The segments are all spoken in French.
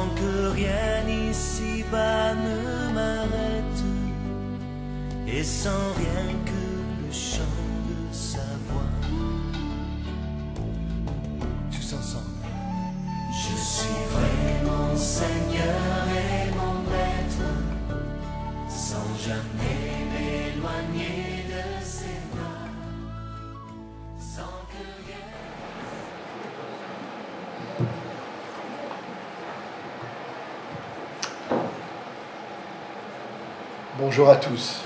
sans que rien ici-bas ne m'arrête, et sans rien que le chant de sa voix. Tous ensemble. Je suivrai mon Seigneur et mon Maître, sans jamais m'éloigner de ses bras, sans que rien. Bonjour à tous.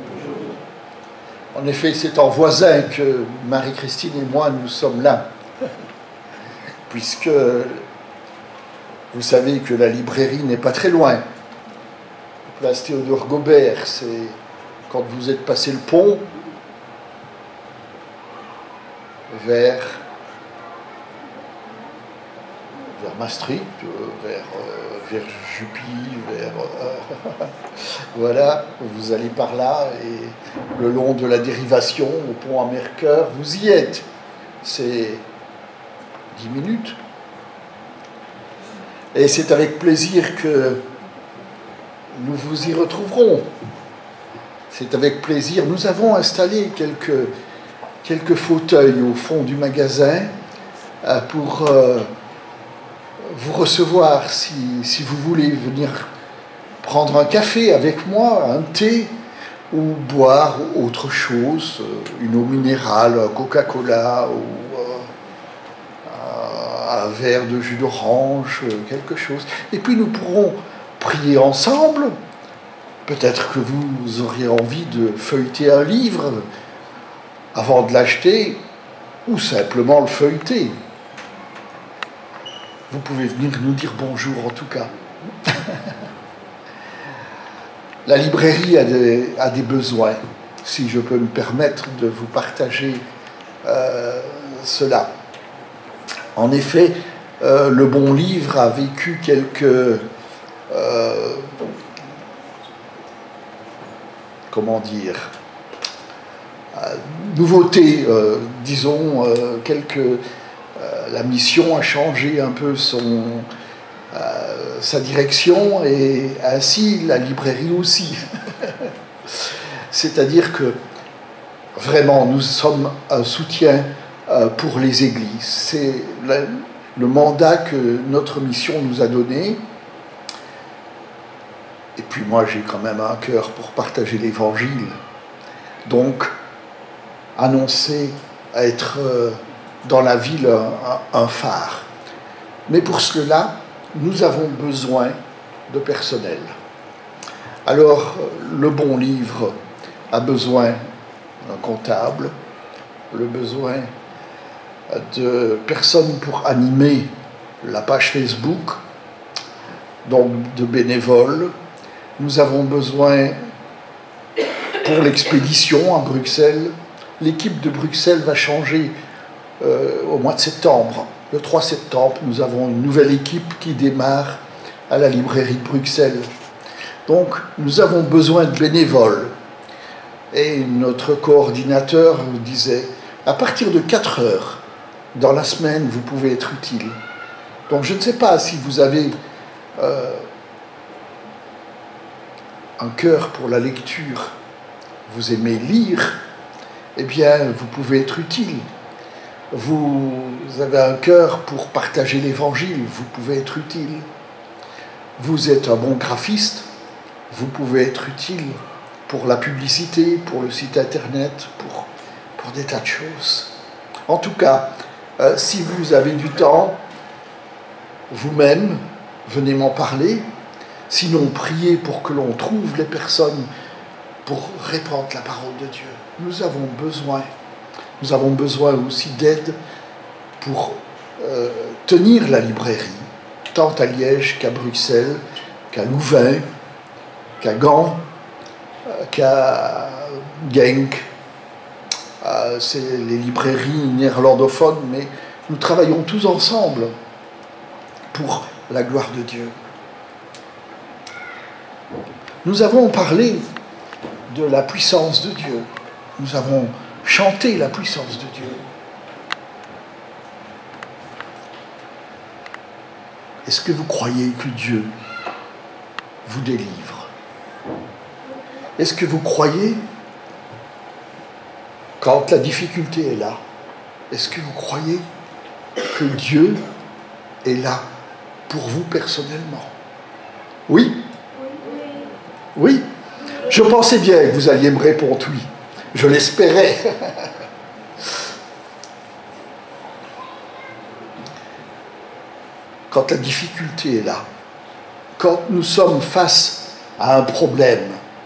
En effet, c'est en voisin que Marie-Christine et moi, nous sommes là. Puisque vous savez que la librairie n'est pas très loin. Place Théodore Gobert, c'est quand vous êtes passé le pont vers Maastricht, vers Jupy, voilà, vous allez par là et le long de la dérivation au pont à Mercœur, vous y êtes. C'est 10 minutes. Et c'est avec plaisir que nous vous y retrouverons. C'est avec plaisir. Nous avons installé quelques fauteuils au fond du magasin pour vous recevoir si vous voulez venir prendre un café avec moi, un thé, ou boire autre chose, une eau minérale, un Coca-Cola, ou un verre de jus d'orange, quelque chose. Et puis nous pourrons prier ensemble. Peut-être que vous auriez envie de feuilleter un livre avant de l'acheter, ou simplement le feuilleter. Vous pouvez venir nous dire bonjour en tout cas. La librairie a des besoins, si je peux me permettre de vous partager cela. En effet, le bon livre a vécu quelques nouveautés, disons, la mission a changé un peu sa direction, et ainsi la librairie aussi. C'est-à-dire que vraiment nous sommes un soutien pour les églises. C'est le mandat que notre mission nous a donné. Et puis moi j'ai quand même un cœur pour partager l'évangile. Donc annoncer, être dans la ville un phare. Mais pour cela, nous avons besoin de personnel. Alors, le bon livre a besoin d'un comptable, le besoin de personnes pour animer la page Facebook, donc de bénévoles. Nous avons besoin pour l'expédition à Bruxelles. L'équipe de Bruxelles va changer au mois de septembre. Le 3 septembre, nous avons une nouvelle équipe qui démarre à la librairie de Bruxelles. Donc, nous avons besoin de bénévoles. Et notre coordinateur nous disait, à partir de 4 heures dans la semaine, vous pouvez être utile. Donc, je ne sais pas si vous avez un cœur pour la lecture, vous aimez lire, eh bien, vous pouvez être utile. Vous avez un cœur pour partager l'évangile, vous pouvez être utile. Vous êtes un bon graphiste, vous pouvez être utile pour la publicité, pour le site internet, pour des tas de choses. En tout cas, si vous avez du temps, vous-même, venez m'en parler. Sinon, priez pour que l'on trouve les personnes pour répandre la parole de Dieu. Nous avons besoin aussi d'aide pour tenir la librairie, tant à Liège qu'à Bruxelles, qu'à Louvain, qu'à Gand, qu'à Genk. C'est les librairies néerlandophones, mais nous travaillons tous ensemble pour la gloire de Dieu. Nous avons parlé de la puissance de Dieu. Nous avons chanté la puissance de Dieu. Est-ce que vous croyez que Dieu vous délivre? Est-ce que vous croyez, quand la difficulté est là, est-ce que vous croyez que Dieu est là pour vous personnellement? Oui? Oui? Je pensais bien que vous alliez me répondre oui. Je l'espérais. Quand la difficulté est là, quand nous sommes face à un problème,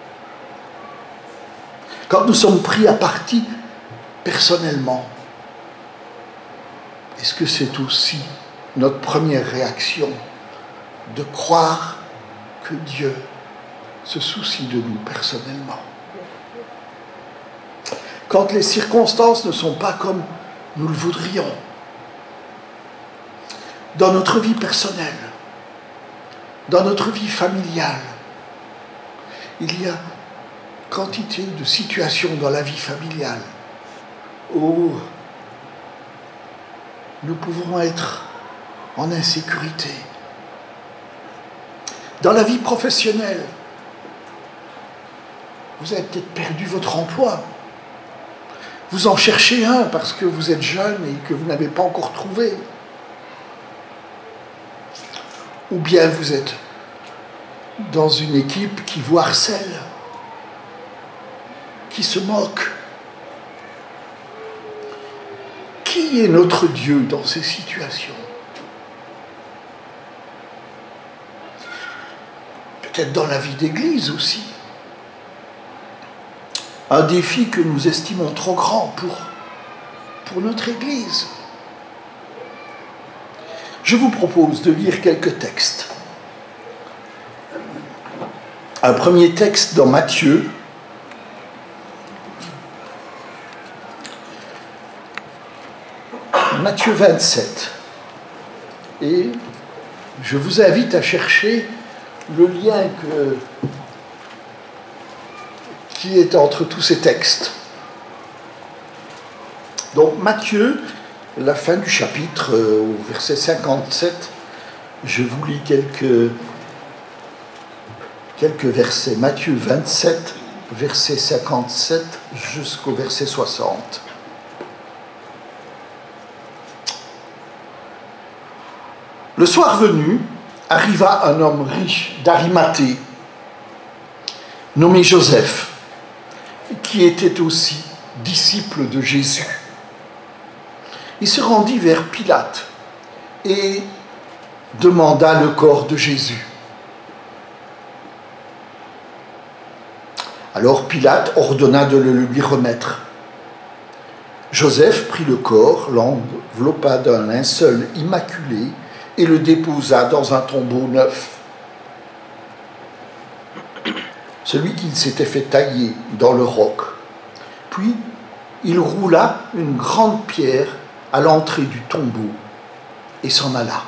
quand nous sommes pris à partie personnellement, est-ce que c'est aussi notre première réaction de croire que Dieu se soucie de nous personnellement? Quand les circonstances ne sont pas comme nous le voudrions, dans notre vie personnelle, dans notre vie familiale, il y a quantité de situations dans la vie familiale où nous pouvons être en insécurité. Dans la vie professionnelle, vous avez peut-être perdu votre emploi. Vous en cherchez un parce que vous êtes jeune et que vous n'avez pas encore trouvé. Ou bien vous êtes dans une équipe qui vous harcèle, qui se moque. Qui est notre Dieu dans ces situations? Peut-être dans la vie d'église aussi. Un défi que nous estimons trop grand pour notre église. Je vous propose de lire quelques textes. Un premier texte dans Matthieu, Matthieu 27. Et je vous invite à chercher le lien qui est entre tous ces textes. Donc Matthieu, la fin du chapitre, au verset 57, je vous lis quelques versets. Matthieu 27, verset 57 jusqu'au verset 60. Le soir venu, arriva un homme riche d'Arimathée, nommé Joseph, qui était aussi disciple de Jésus. Il se rendit vers Pilate et demanda le corps de Jésus. Alors Pilate ordonna de le lui remettre. Joseph prit le corps, l'enveloppa d'un linceul immaculé et le déposa dans un tombeau neuf, celui qu'il s'était fait tailler dans le roc. Puis il roula une grande pierre à l'entrée du tombeau et s'en alla.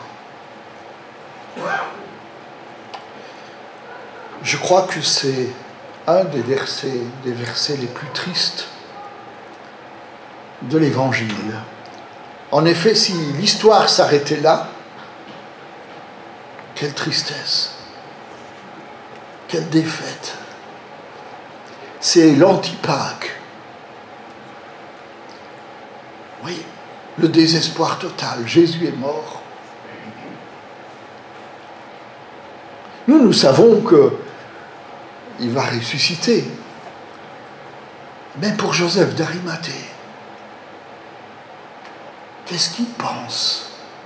Je crois que c'est un des versets les plus tristes de l'Évangile. En effet, si l'histoire s'arrêtait là, quelle tristesse, quelle défaite. C'est l'anti-Pâques. Oui, le désespoir total. Jésus est mort. Nous savons qu'il va ressusciter. Même pour Joseph d'Arimathée, qu'est-ce qu'il pense?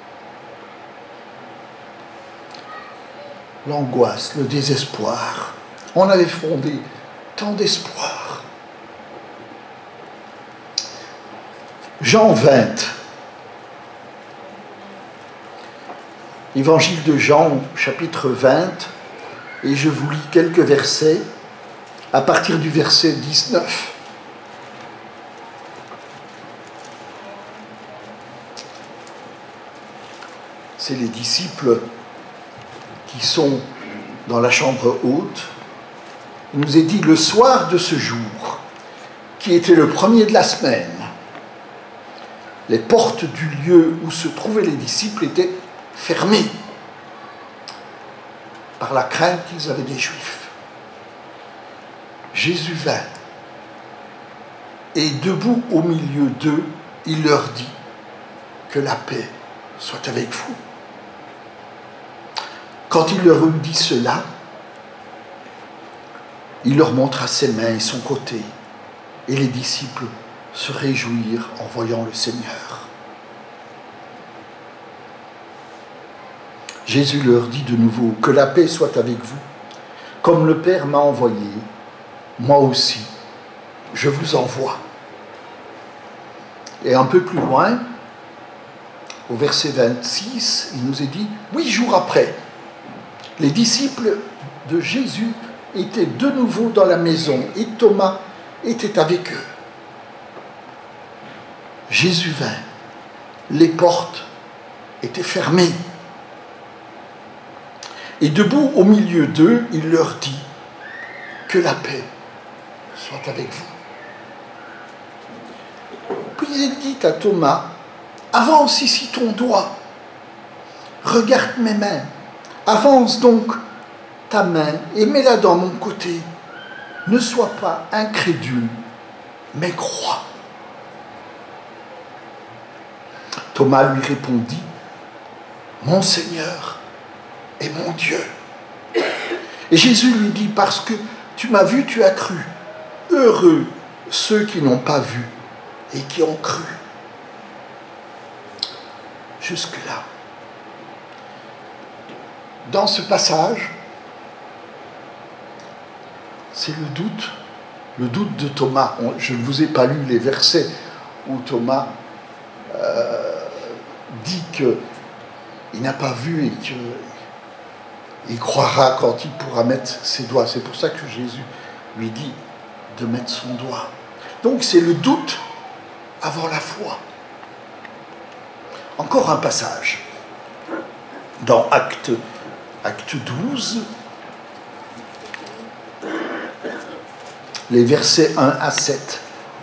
L'angoisse, le désespoir. On avait fondé tant d'espoir. Jean 20. Évangile de Jean, chapitre 20, et je vous lis quelques versets à partir du verset 19. C'est les disciples qui sont dans la chambre haute. Il nous est dit, le soir de ce jour, qui était le premier de la semaine, les portes du lieu où se trouvaient les disciples étaient fermées. par la crainte qu'ils avaient des Juifs. Jésus vint, et debout au milieu d'eux, il leur dit que la paix soit avec vous. Quand il leur eut dit cela, il leur montra ses mains et son côté, et les disciples se réjouirent en voyant le Seigneur. Jésus leur dit de nouveau, que la paix soit avec vous. Comme le Père m'a envoyé, moi aussi, je vous envoie. Et un peu plus loin, au verset 26, il nous est dit, 8 jours après, les disciples de Jésus étaient de nouveau dans la maison et Thomas était avec eux. Jésus vint, les portes étaient fermées. Et debout au milieu d'eux, il leur dit que la paix soit avec vous. Puis il dit à Thomas, avance ici ton doigt, regarde mes mains, avance donc ta main et mets-la dans mon côté. Ne sois pas incrédule, mais crois. Thomas lui répondit, mon Seigneur et mon Dieu. Et Jésus lui dit, parce que tu m'as vu, tu as cru. Heureux ceux qui n'ont pas vu et qui ont cru. Jusque-là. Dans ce passage, c'est le doute de Thomas. Je ne vous ai pas lu les versets où Thomas dit qu'il n'a pas vu et qu'il croira quand il pourra mettre ses doigts. C'est pour ça que Jésus lui dit de mettre son doigt. Donc c'est le doute avant la foi. Encore un passage dans Acte 12, les versets 1 à 7.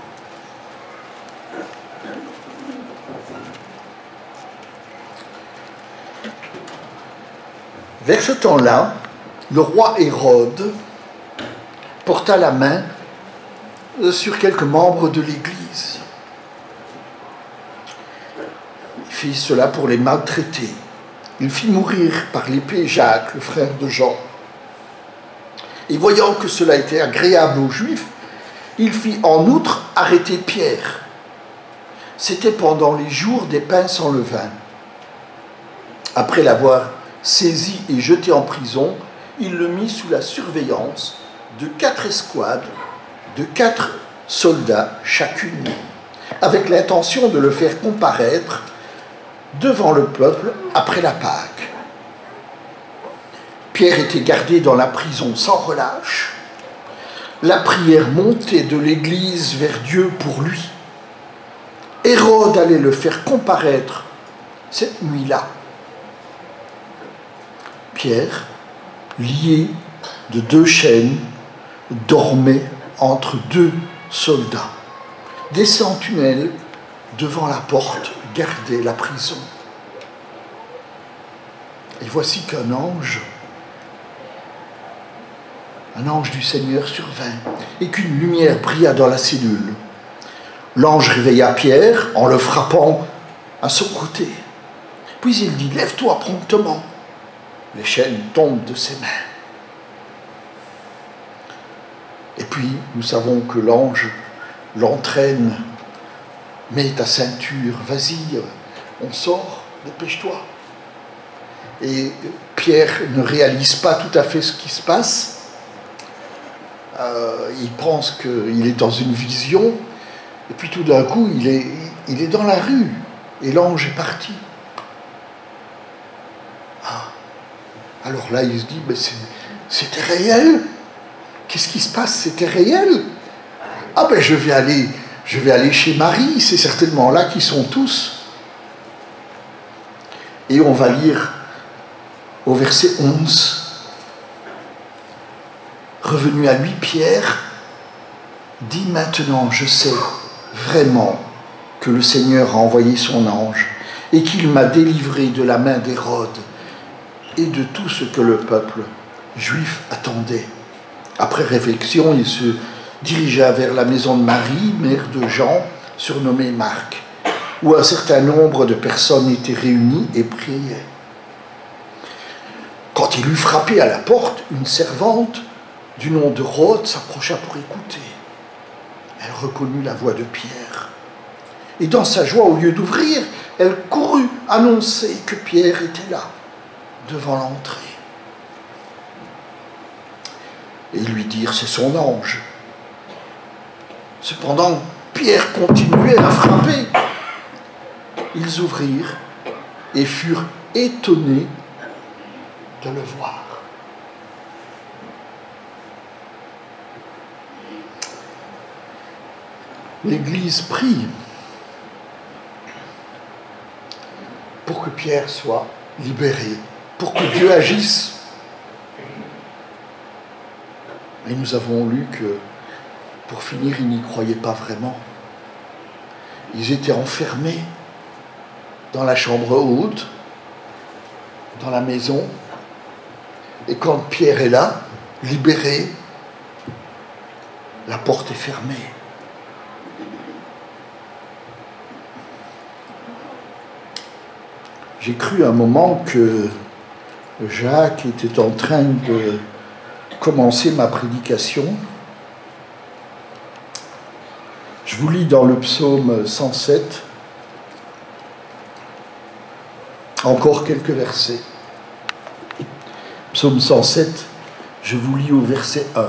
Vers ce temps-là, le roi Hérode porta la main sur quelques membres de l'Église. Il fit cela pour les maltraiter. Il fit mourir par l'épée Jacques, le frère de Jean. Et voyant que cela était agréable aux Juifs, il fit en outre arrêter Pierre. C'était pendant les jours des pains sans levain. Après l'avoir saisi et jeté en prison, il le mit sous la surveillance de 4 escouades, de 4 soldats chacune, avec l'intention de le faire comparaître devant le peuple après la Pâque. Pierre était gardé dans la prison sans relâche. La prière montait de l'Église vers Dieu pour lui. Hérode allait le faire comparaître cette nuit-là. Pierre, lié de 2 chaînes, dormait entre 2 soldats. Des sentinelles devant la porte gardaient la prison. Et voici qu'un ange du Seigneur survint et qu'une lumière brilla dans la cellule. L'ange réveilla Pierre en le frappant à son côté. Puis il dit, lève-toi promptement. Les chaînes tombent de ses mains. Et puis, nous savons que l'ange l'entraîne, mets ta ceinture, vas-y, on sort, dépêche-toi. Et Pierre ne réalise pas tout à fait ce qui se passe. Il pense qu'il est dans une vision, et puis tout d'un coup, il est dans la rue, et l'ange est parti. Alors là, il se dit, mais c'était réel. Qu'est-ce qui se passe? C'était réel. Ah ben je vais aller chez Marie, c'est certainement là qu'ils sont tous. Et on va lire au verset 11. Revenu à lui, Pierre dit, maintenant je sais vraiment que le Seigneur a envoyé son ange et qu'il m'a délivré de la main d'Hérode et de tout ce que le peuple Juifs attendaient. Après réflexion, il se dirigea vers la maison de Marie, mère de Jean, surnommée Marc, où un certain nombre de personnes étaient réunies et priaient. Quand il eut frappé à la porte, une servante du nom de Rhodes s'approcha pour écouter. Elle reconnut la voix de Pierre. Et dans sa joie, au lieu d'ouvrir, elle courut annoncer que Pierre était là, devant l'entrée. Et ils lui dirent, c'est son ange. Cependant, Pierre continuait à frapper. Ils ouvrirent et furent étonnés de le voir. L'Église prie pour que Pierre soit libéré, pour que Dieu agisse. Et nous avons lu que, pour finir, ils n'y croyaient pas vraiment. Ils étaient enfermés dans la chambre haute, dans la maison. Et quand Pierre est là, libéré, la porte est fermée. J'ai cru un moment que Jacques était en train de commencer ma prédication. Je vous lis dans le psaume 107 encore quelques versets. Psaume 107, je vous lis au verset 1.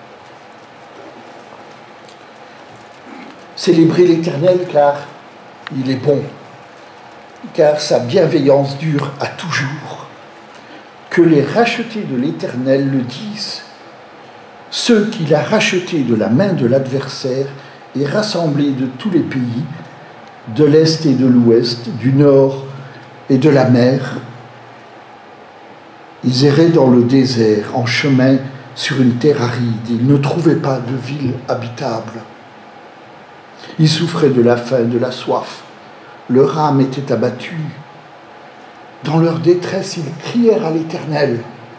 Célébrez l'Éternel car il est bon, car sa bienveillance dure à toujours. Que les rachetés de l'Éternel le disent, ceux qu'il a rachetés de la main de l'adversaire et rassemblés de tous les pays, de l'Est et de l'Ouest, du Nord et de la mer. Ils erraient dans le désert, en chemin sur une terre aride. Ils ne trouvaient pas de ville habitable. Ils souffraient de la faim, de la soif. Leur âme était abattue. Dans leur détresse, ils crièrent à l'Éternel.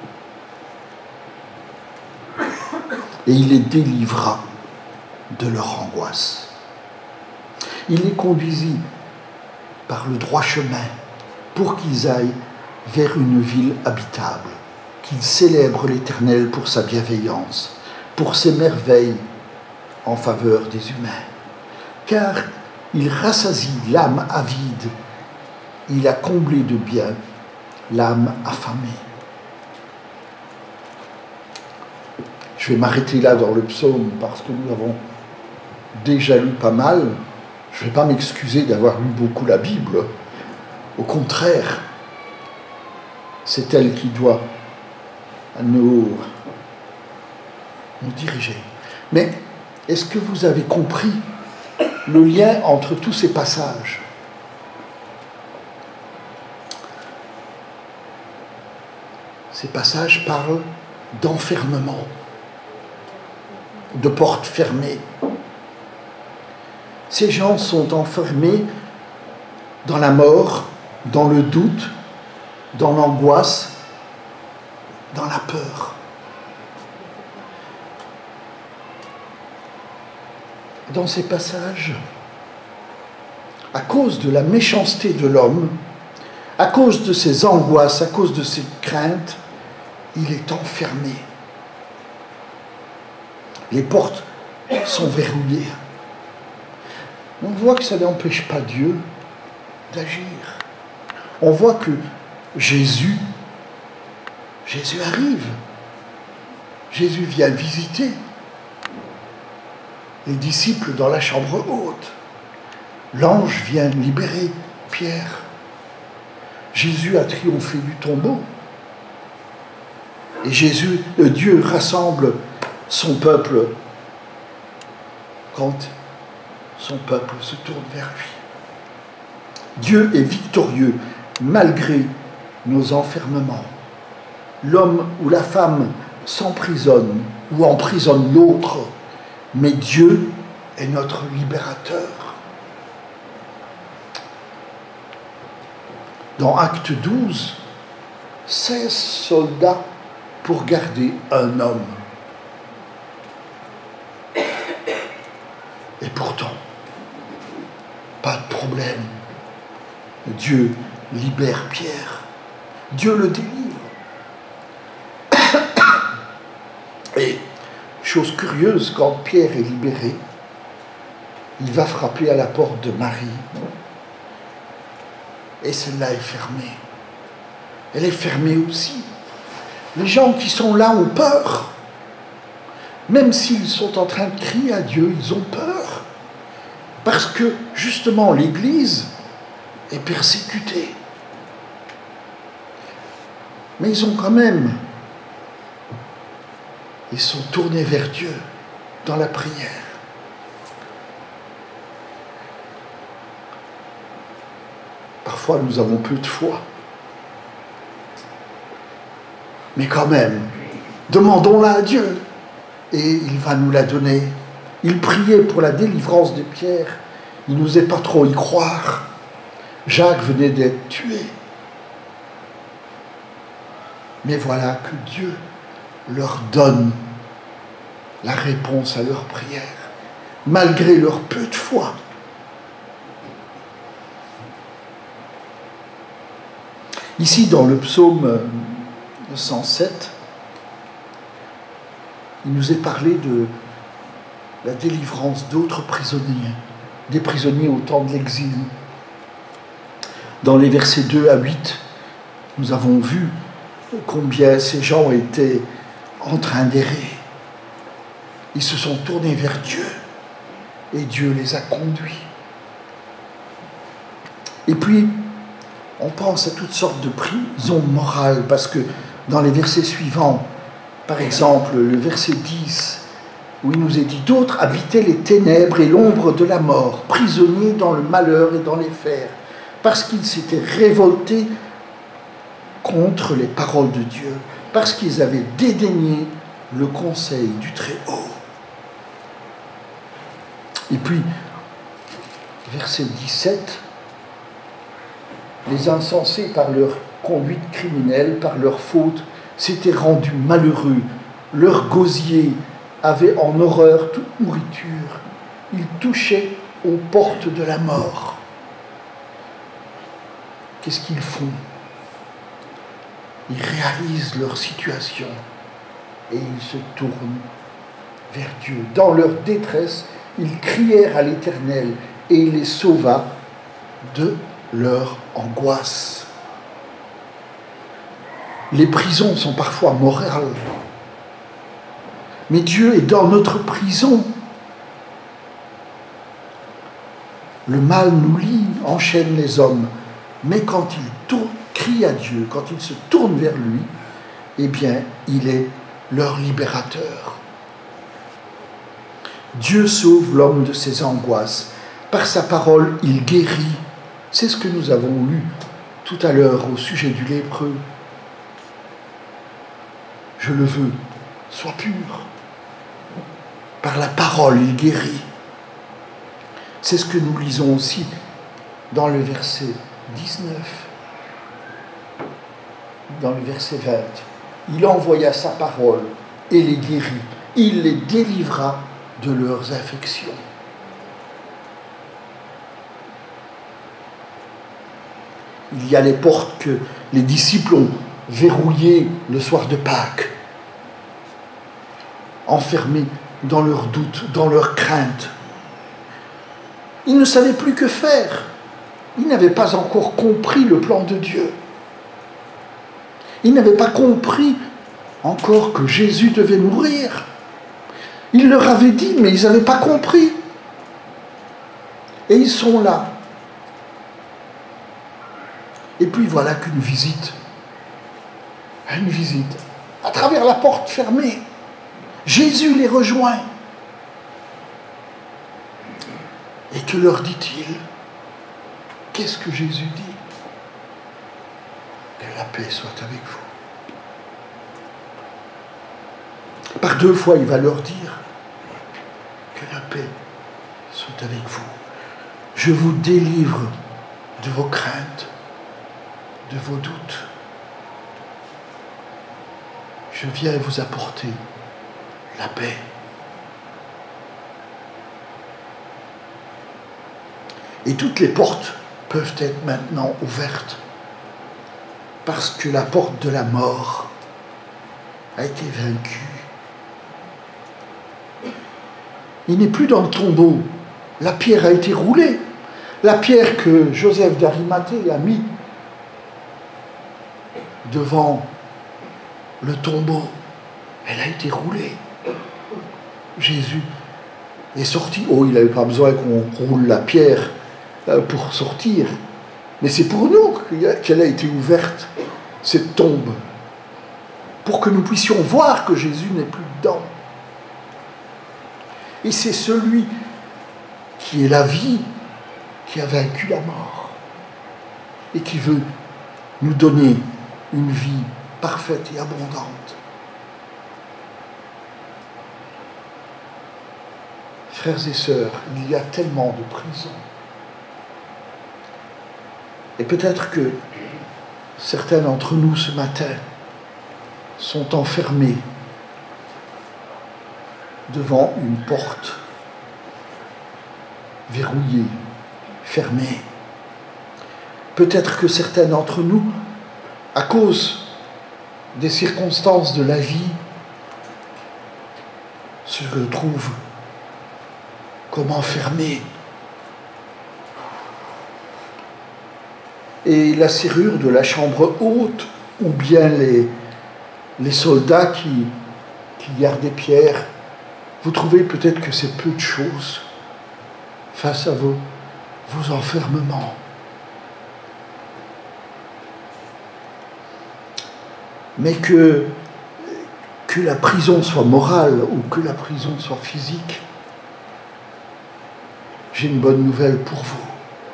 Et il les délivra de leur angoisse. Il les conduisit par le droit chemin pour qu'ils aillent vers une ville habitable, qu'ils célèbrent l'Éternel pour sa bienveillance, pour ses merveilles en faveur des humains. Car il rassasie l'âme avide, il a comblé de bien l'âme affamée. Je vais m'arrêter là dans le psaume parce que nous avons déjà lu pas mal. Je ne vais pas m'excuser d'avoir lu beaucoup la Bible. Au contraire, c'est elle qui doit nous diriger. Mais est-ce que vous avez compris le lien entre tous ces passages? Ces passages parlent d'enfermement, de portes fermées. Ces gens sont enfermés dans la mort, dans le doute, dans l'angoisse, dans la peur. Dans ces passages, à cause de la méchanceté de l'homme, à cause de ses angoisses, à cause de ses craintes, il est enfermé. Les portes sont verrouillées. On voit que ça n'empêche pas Dieu d'agir. On voit que Jésus arrive. Jésus vient visiter les disciples dans la chambre haute. L'ange vient libérer Pierre. Jésus a triomphé du tombeau. Et Dieu rassemble son peuple quand son peuple se tourne vers lui. Dieu est victorieux malgré nos enfermements. L'homme ou la femme s'emprisonne ou emprisonne l'autre, mais Dieu est notre libérateur. Dans Acte 12, 16 soldats pour garder un homme. Et pourtant, pas de problème. Dieu libère Pierre. Dieu le délivre. Et, chose curieuse, quand Pierre est libéré, il va frapper à la porte de Marie. Et celle-là est fermée. Elle est fermée aussi. Les gens qui sont là ont peur. Même s'ils sont en train de crier à Dieu, ils ont peur. Parce que, justement, l'Église est persécutée. Mais ils ont quand même... Ils sont tournés vers Dieu dans la prière. Parfois, nous avons peu de foi. Mais quand même, demandons-la à Dieu. Et il va nous la donner. Il priait pour la délivrance de Pierre. Il n'osait pas trop y croire. Jacques venait d'être tué. Mais voilà que Dieu leur donne la réponse à leurs prières, malgré leur peu de foi. Ici, dans le psaume 107, il nous est parlé de la délivrance d'autres prisonniers, des prisonniers au temps de l'exil. Dans les versets 2 à 8, nous avons vu combien ces gens étaient en train d'errer. Ils se sont tournés vers Dieu et Dieu les a conduits. Et puis, on pense à toutes sortes de prisons morales, parce que dans les versets suivants, par exemple le verset 10, où il nous est dit « D'autres habitaient les ténèbres et l'ombre de la mort, prisonniers dans le malheur et dans les fers, parce qu'ils s'étaient révoltés contre les paroles de Dieu, parce qu'ils avaient dédaigné le conseil du Très-Haut. » Et puis, verset 17, les insensés, par leur conduite criminelle, par leur faute, s'étaient rendus malheureux. Leur gosier avait en horreur toute nourriture. Ils touchaient aux portes de la mort. Qu'est-ce qu'ils font? Ils réalisent leur situation et ils se tournent vers Dieu. Dans leur détresse, ils crièrent à l'Éternel et il les sauva de leur angoisse. Les prisons sont parfois morales, mais Dieu est dans notre prison. Le mal nous lie, enchaîne les hommes, mais quand ils crient à Dieu, quand ils se tournent vers lui, eh bien, il est leur libérateur. Dieu sauve l'homme de ses angoisses. Par sa parole, il guérit. C'est ce que nous avons lu tout à l'heure au sujet du lépreux. Je le veux, sois pur. Par la parole, il guérit. C'est ce que nous lisons aussi dans le verset 19, dans le verset 20. Il envoya sa parole et les guérit. Il les délivra de leurs affections. Il y a les portes que les disciples ont verrouillées le soir de Pâques, enfermés dans leurs doutes, dans leurs craintes. Ils ne savaient plus que faire. Ils n'avaient pas encore compris le plan de Dieu. Ils n'avaient pas compris encore que Jésus devait mourir. Il leur avait dit, mais ils n'avaient pas compris. Et ils sont là. Et puis voilà qu'une visite, à travers la porte fermée, Jésus les rejoint. Et que leur dit-il? Qu'est-ce que Jésus dit? Que la paix soit avec vous. Par 2 fois, il va leur dire que la paix soit avec vous. Je vous délivre de vos craintes, de vos doutes. Je je viens vous apporter la paix. Et toutes les portes peuvent être maintenant ouvertes parce que la porte de la mort a été vaincue. Il n'est plus dans le tombeau. La pierre a été roulée. La pierre que Joseph d'Arimathée a mis devant le tombeau, elle a été roulée. Jésus est sorti. Oh, il n'avait pas besoin qu'on roule la pierre pour sortir. Mais c'est pour nous qu'elle a été ouverte, cette tombe. Pour que nous puissions voir que Jésus n'est plus dedans. Et c'est celui qui est la vie, qui a vaincu la mort. Et qui veut nous donner une vie parfaite et abondante. Frères et sœurs, il y a tellement de prisons. Et peut-être que certains d'entre nous ce matin sont enfermés devant une porte verrouillée, fermée. Peut-être que certains d'entre nous, à cause des circonstances de la vie, se retrouvent comme enfermés. Et la serrure de la chambre haute, ou bien les soldats qui gardaient Pierre, vous trouvez peut-être que c'est peu de choses face à vos enfermements. Mais que la prison soit morale ou que la prison soit physique, j'ai une bonne nouvelle pour vous.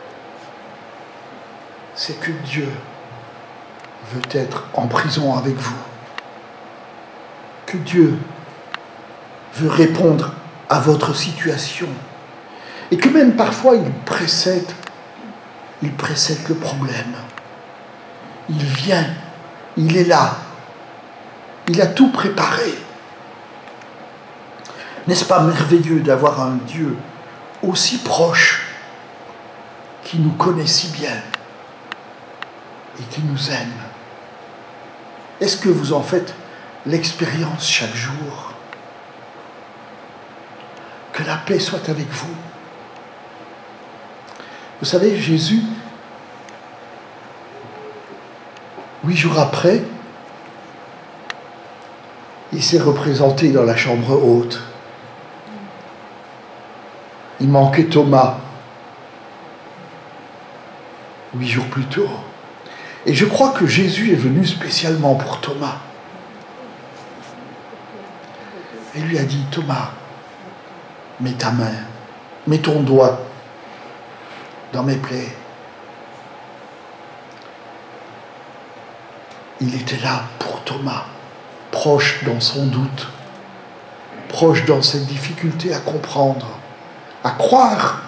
C'est que Dieu veut être en prison avec vous. Que Dieu veut répondre à votre situation. Et que même parfois il précède le problème. Il vient, il est là. Il a tout préparé. N'est-ce pas merveilleux d'avoir un Dieu aussi proche, qui nous connaît si bien et qui nous aime? Est-ce que vous en faites l'expérience chaque jour? Que la paix soit avec vous. Vous savez, Jésus, 8 jours après, il s'est représenté dans la chambre haute. Il manquait Thomas 8 jours plus tôt. Et je crois que Jésus est venu spécialement pour Thomas. Et lui a dit, Thomas, mets ta main, mets ton doigt dans mes plaies. Il était là pour Thomas, proche dans son doute, proche dans cette difficulté à comprendre, à croire.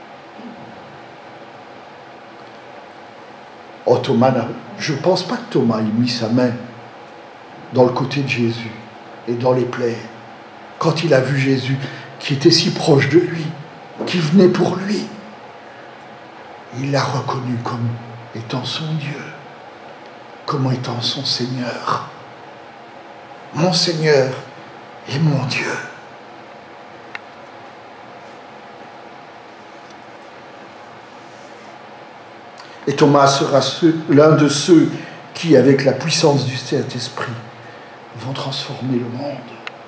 Oh, Thomas, je ne pense pas que Thomas ait mis sa main dans le côté de Jésus et dans les plaies. Quand il a vu Jésus qui était si proche de lui, qui venait pour lui, il l'a reconnu comme étant son Dieu, comme étant son Seigneur. Mon Seigneur et mon Dieu. Et Thomas sera l'un de ceux qui, avec la puissance du Saint-Esprit, vont transformer le monde.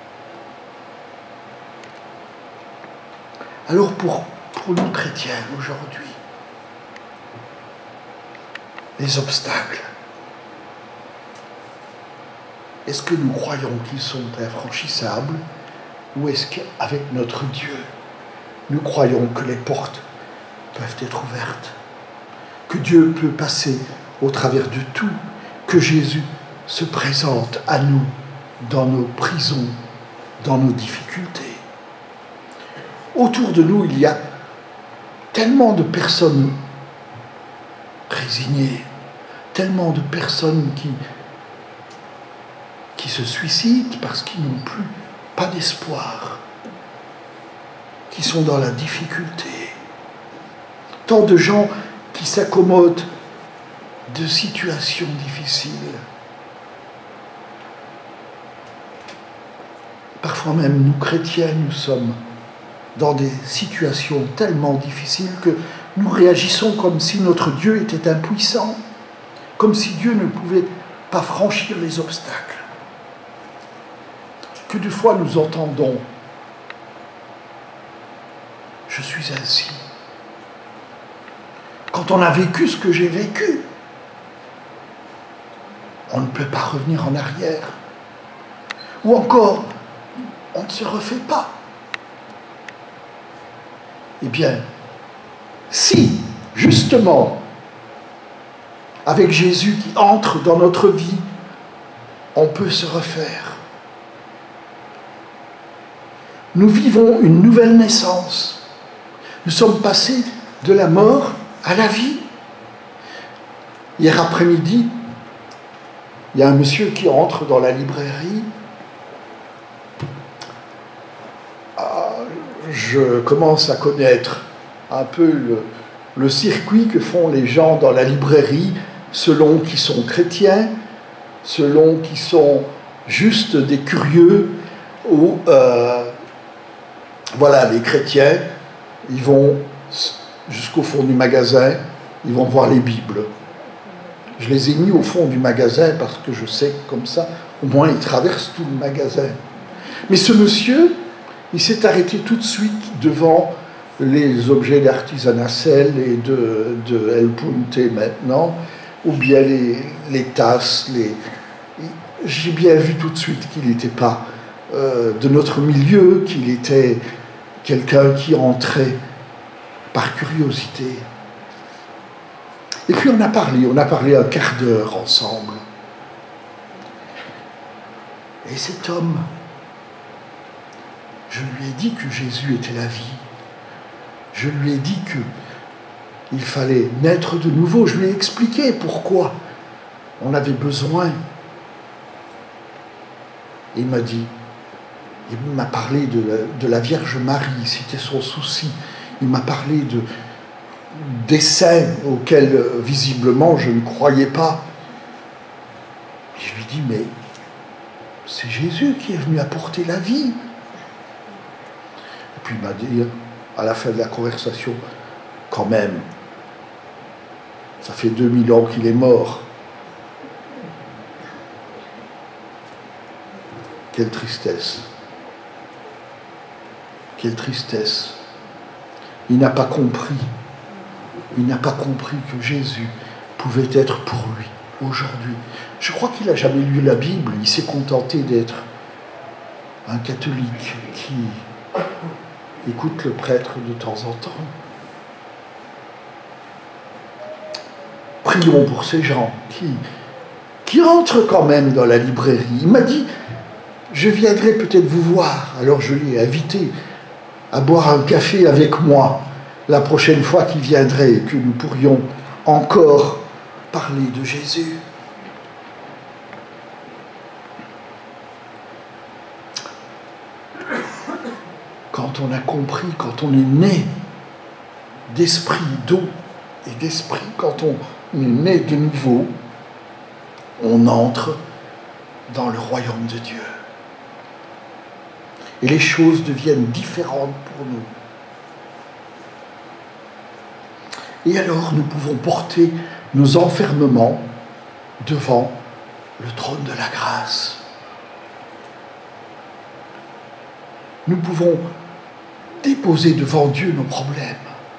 Alors pour nous chrétiens aujourd'hui, les obstacles, est-ce que nous croyons qu'ils sont infranchissables ou est-ce qu'avec notre Dieu, nous croyons que les portes peuvent être ouvertes, que Dieu peut passer au travers de tout, que Jésus se présente à nous dans nos prisons, dans nos difficultés. Autour de nous, il y a tellement de personnes résignées, tellement de personnes qui qui se suicident parce qu'ils n'ont plus pas d'espoir, qui sont dans la difficulté. Tant de gens qui s'accommodent de situations difficiles. Parfois même, nous chrétiens, nous sommes dans des situations tellement difficiles que nous réagissons comme si notre Dieu était impuissant, comme si Dieu ne pouvait pas franchir les obstacles. Que de fois nous entendons « Je suis ainsi ». Quand on a vécu ce que j'ai vécu, on ne peut pas revenir en arrière. Ou encore, on ne se refait pas. Eh bien, si, justement, avec Jésus qui entre dans notre vie, on peut se refaire. Nous vivons une nouvelle naissance. Nous sommes passés de la mort à la vie. Hier après-midi, il y a un monsieur qui entre dans la librairie. Je commence à connaître un peu le circuit que font les gens dans la librairie, selon qu'ils sont chrétiens, selon qu'ils sont juste des curieux, ou voilà, les chrétiens, ils vont jusqu'au fond du magasin, ils vont voir les Bibles. Je les ai mis au fond du magasin parce que je sais que comme ça, au moins ils traversent tout le magasin. Mais ce monsieur, il s'est arrêté tout de suite devant les objets d'artisanat sel et de El Punte maintenant, ou bien les tasses. J'ai bien vu tout de suite qu'il n'était pas de notre milieu, qu'il était quelqu'un qui entrait par curiosité. Et puis on a parlé un quart d'heure ensemble. Et cet homme, je lui ai dit que Jésus était la vie. Je lui ai dit qu'il fallait naître de nouveau. Je lui ai expliqué pourquoi on avait besoin. Il m'a dit, il m'a parlé de la Vierge Marie, c'était son souci. Il m'a parlé des saints auxquels visiblement je ne croyais pas. Et je lui dis, mais c'est Jésus qui est venu apporter la vie. Et puis il m'a dit, à la fin de la conversation, quand même, ça fait 2000 ans qu'il est mort. Quelle tristesse. Quelle tristesse. Il n'a pas compris. Il n'a pas compris que Jésus pouvait être pour lui aujourd'hui. Je crois qu'il n'a jamais lu la Bible. Il s'est contenté d'être un catholique qui écoute le prêtre de temps en temps. Prions pour ces gens qui entrent quand même dans la librairie. Il m'a dit, je viendrai peut-être vous voir. Alors je l'ai invité à boire un café avec moi la prochaine fois qu'il viendrait et que nous pourrions encore parler de Jésus. Quand on a compris, quand on est né d'esprit, d'eau et d'esprit, quand on est né de nouveau, on entre dans le royaume de Dieu. Et les choses deviennent différentes pour nous. Et alors nous pouvons porter nos enfermements devant le trône de la grâce. Nous pouvons déposer devant Dieu nos problèmes.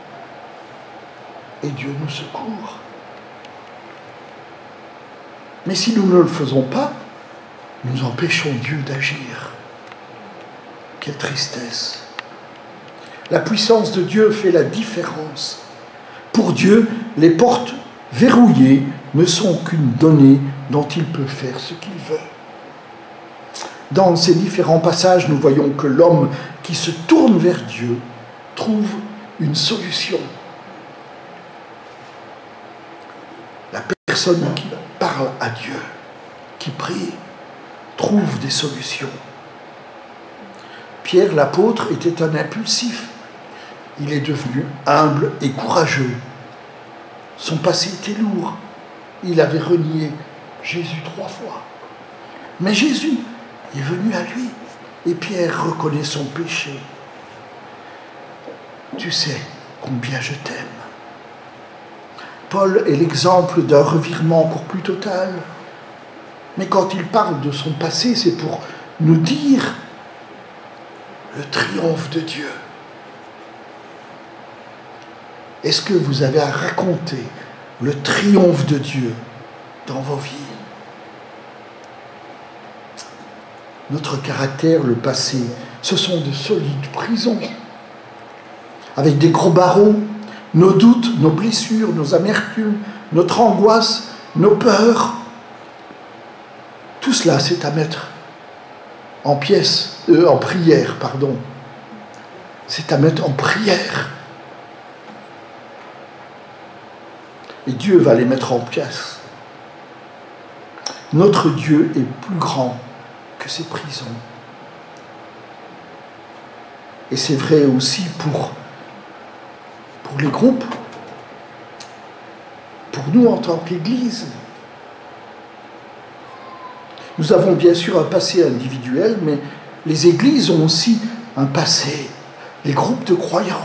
Et Dieu nous secourt. Mais si nous ne le faisons pas, nous empêchons Dieu d'agir. Quelle tristesse. La puissance de Dieu fait la différence. Pour Dieu, les portes verrouillées ne sont qu'une donnée dont il peut faire ce qu'il veut. Dans ces différents passages, nous voyons que l'homme qui se tourne vers Dieu trouve une solution. La personne qui parle à Dieu, qui prie, trouve des solutions. Pierre l'apôtre était un impulsif. Il est devenu humble et courageux. Son passé était lourd. Il avait renié Jésus 3 fois. Mais Jésus est venu à lui et Pierre reconnaît son péché. Tu sais combien je t'aime. Paul est l'exemple d'un revirement encore plus total. Mais quand il parle de son passé, c'est pour nous dire le triomphe de Dieu. Est-ce que vous avez à raconter le triomphe de Dieu dans vos vies? Notre caractère, le passé, ce sont de solides prisons, avec des gros barreaux, nos doutes, nos blessures, nos amertumes, notre angoisse, nos peurs. Tout cela, c'est à mettre en prière, pardon. C'est à mettre en prière. Et Dieu va les mettre en pièces. Notre Dieu est plus grand que ces prisons. Et c'est vrai aussi pour les groupes, pour nous en tant qu'Église. Nous avons bien sûr un passé individuel, mais les églises ont aussi un passé, les groupes de croyants.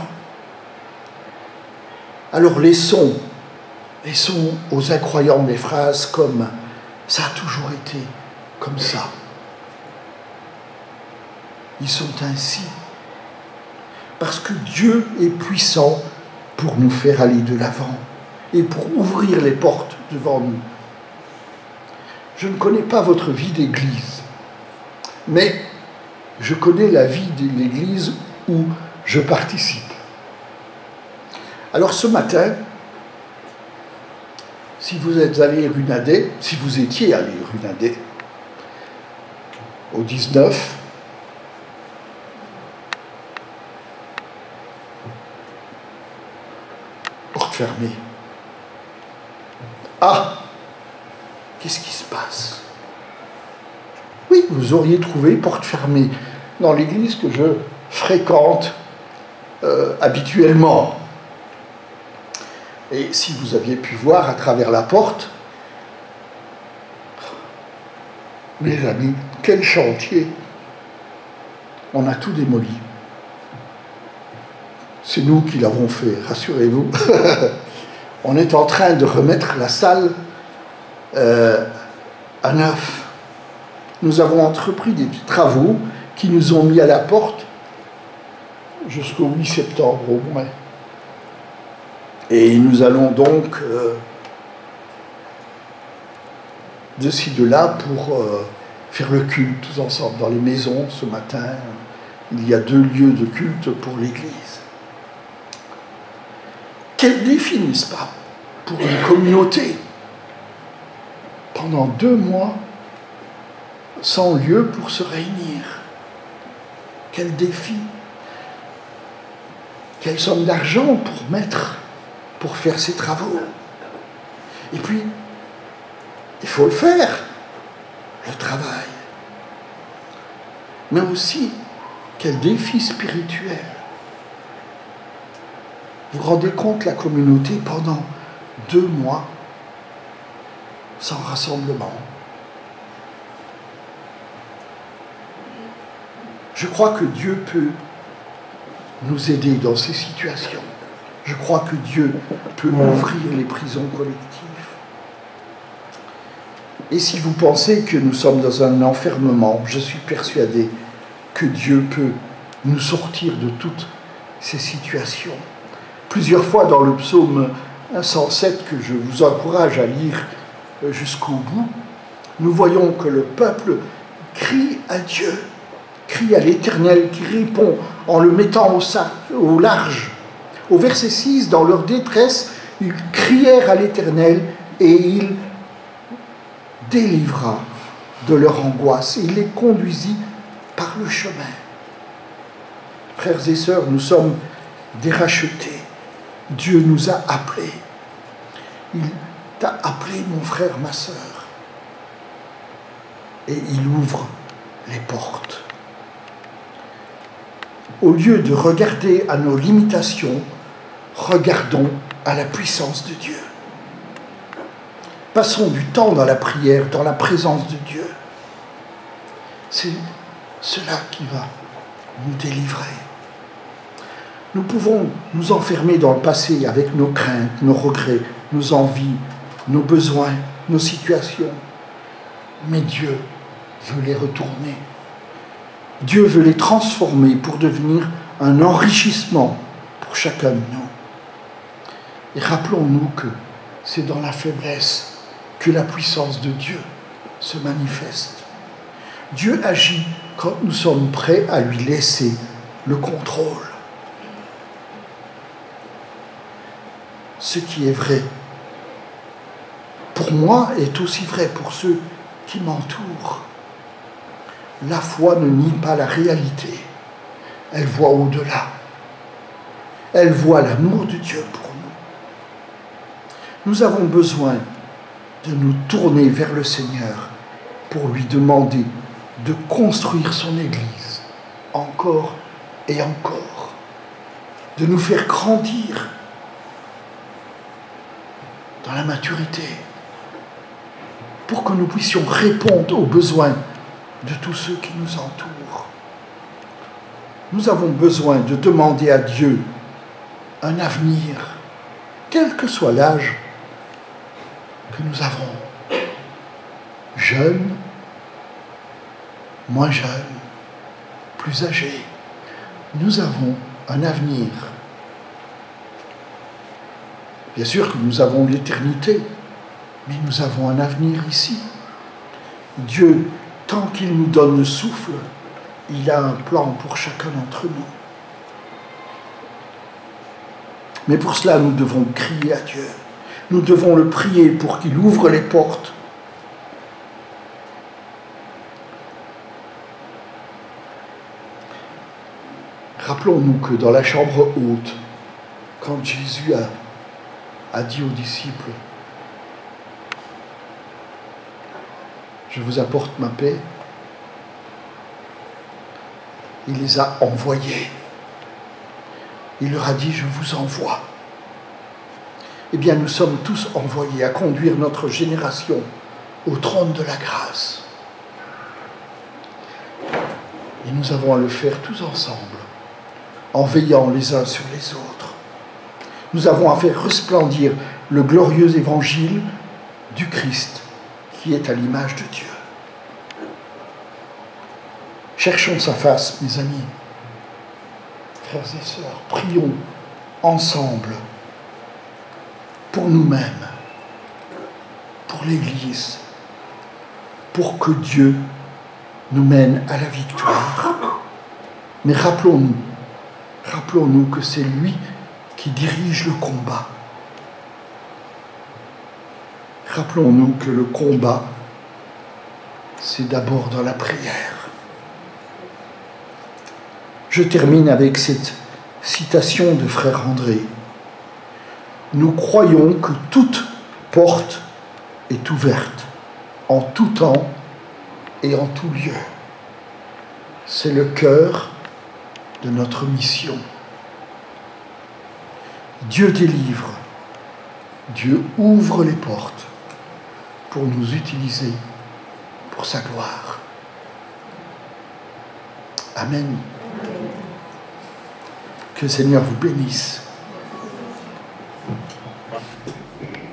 Alors laissons aux incroyants des phrases comme « ça a toujours été comme ça ». Ils sont ainsi parce que Dieu est puissant pour nous faire aller de l'avant et pour ouvrir les portes devant nous. Je ne connais pas votre vie d'église, mais je connais la vie de l'église où je participe. Alors ce matin, si vous êtes allé runader, si vous étiez allé runader au 19, porte fermée. Ah! Qu'est-ce qui se passe? Oui, vous auriez trouvé porte fermée dans l'église que je fréquente habituellement. Et si vous aviez pu voir à travers la porte, mes amis, quel chantier! On a tout démoli. C'est nous qui l'avons fait, rassurez-vous. On est en train de remettre la salle à neuf. Nous avons entrepris des travaux qui nous ont mis à la porte jusqu'au 8 septembre au moins. Et nous allons donc de ci, de là pour faire le culte tous ensemble dans les maisons ce matin. Il y a 2 lieux de culte pour l'Église. Quel défi, n'est-ce pas, pour une communauté? Pendant 2 mois, sans lieu pour se réunir. Quel défi! Quelle somme d'argent pour faire ces travaux? Et puis, il faut le faire, le travail. Mais aussi, quel défi spirituel! Vous vous rendez compte, la communauté, pendant 2 mois, sans rassemblement. Je crois que Dieu peut nous aider dans ces situations. Je crois que Dieu peut ouvrir les prisons collectives. Et si vous pensez que nous sommes dans un enfermement, je suis persuadé que Dieu peut nous sortir de toutes ces situations. Plusieurs fois dans le psaume 107, que je vous encourage à lire jusqu'au bout, nous voyons que le peuple crie à Dieu, crie à l'Éternel qui répond en le mettant au large. Au verset 6, dans leur détresse, ils crièrent à l'Éternel et il délivra de leur angoisse. Il les conduisit par le chemin. Frères et sœurs, nous sommes des rachetés. Dieu nous a appelés. Il t'a appelé, mon frère, ma sœur. et il ouvre les portes. Au lieu de regarder à nos limitations, regardons à la puissance de Dieu. Passons du temps dans la prière, dans la présence de Dieu. C'est cela qui va nous délivrer. Nous pouvons nous enfermer dans le passé avec nos craintes, nos regrets, nos envies, nos besoins, nos situations. Mais Dieu veut les retourner. Dieu veut les transformer pour devenir un enrichissement pour chacun de nous. Et rappelons-nous que c'est dans la faiblesse que la puissance de Dieu se manifeste. Dieu agit quand nous sommes prêts à lui laisser le contrôle. Ce qui est vrai pour moi est aussi vrai pour ceux qui m'entourent. La foi ne nie pas la réalité. Elle voit au-delà. Elle voit l'amour de Dieu pour nous. Nous avons besoin de nous tourner vers le Seigneur pour lui demander de construire son Église encore et encore, de nous faire grandir dans la maturité, pour que nous puissions répondre aux besoins de tous ceux qui nous entourent. Nous avons besoin de demander à Dieu un avenir, quel que soit l'âge que nous avons, jeunes, moins jeunes, plus âgés. Nous avons un avenir. Bien sûr que nous avons l'éternité, mais nous avons un avenir ici. Dieu, tant qu'il nous donne le souffle, il a un plan pour chacun d'entre nous. Mais pour cela, nous devons crier à Dieu. Nous devons le prier pour qu'il ouvre les portes. Rappelons-nous que dans la chambre haute, quand Jésus a dit aux disciples, « Je vous apporte ma paix », il les a envoyés. Il leur a dit « Je vous envoie ». Eh bien, nous sommes tous envoyés à conduire notre génération au trône de la grâce. Et nous avons à le faire tous ensemble, en veillant les uns sur les autres. Nous avons à faire resplendir le glorieux évangile du Christ, qui est à l'image de Dieu. Cherchons sa face, mes amis, frères et sœurs, prions ensemble pour nous-mêmes, pour l'Église, pour que Dieu nous mène à la victoire. Mais rappelons-nous que c'est lui qui dirige le combat. Rappelons-nous que le combat, c'est d'abord dans la prière. Je termine avec cette citation de frère André. Nous croyons que toute porte est ouverte, en tout temps et en tout lieu. C'est le cœur de notre mission. Dieu délivre, Dieu ouvre les portes pour nous utiliser pour sa gloire. Amen. Que le Seigneur vous bénisse.